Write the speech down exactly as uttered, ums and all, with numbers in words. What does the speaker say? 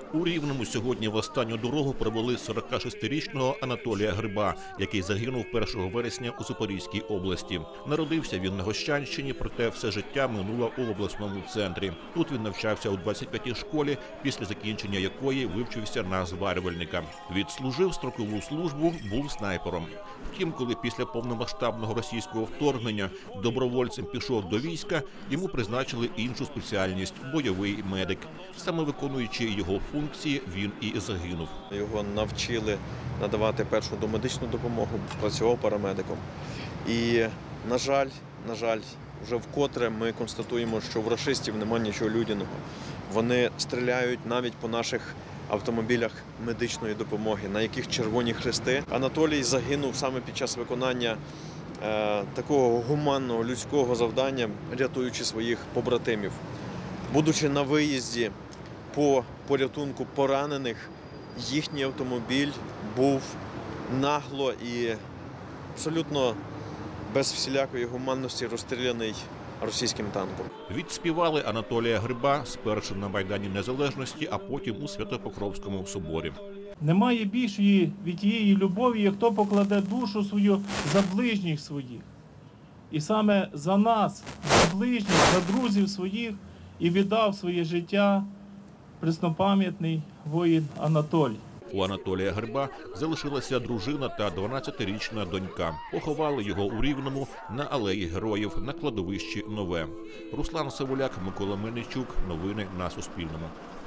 У Рівному сьогодні в останню дорогу провели сорокашестирічного Анатолія Гриба, який загинув першого вересня у Запорізькій області. Народився він на Гощанщині, проте все життя минуло у обласному центрі. Тут він навчався у двадцять п'ятій школі, після закінчення якої вивчився на зварювальника. Відслужив строкову службу, був снайпером. Втім, коли після повномасштабного російського вторгнення добровольцем пішов до війська, йому призначили іншу спеціальність – бойовий медик. Саме виконуючи його функції, він і загинув. Його навчили надавати першу домедичну допомогу, працював парамедиком. І, на жаль, на жаль, вже вкотре ми констатуємо, що в рашистів немає нічого людяного. Вони стріляють навіть по наших автомобілях медичної допомоги, на яких червоні хрести. Анатолій загинув саме під час виконання е, такого гуманного людського завдання, рятуючи своїх побратимів. Будучи на виїзді по порятунку поранених, їхній автомобіль був нагло і абсолютно без всілякої гуманності розстріляний російським танком. Відспівали Анатолія Гриба спершу на Майдані Незалежності, а потім у Свято-Покровському соборі. Немає більшої від тієї любові, як хто покладе душу свою за ближніх своїх. І саме за нас, за ближніх, за друзів своїх і віддав своє життя преснопам'ятний воїн Анатолій. У Анатолія Гриба залишилася дружина та дванадцятирічна донька. Поховали його у Рівному на Алеї Героїв на кладовищі Нове. Руслан Савуляк, Микола Мельничук. Новини на Суспільному.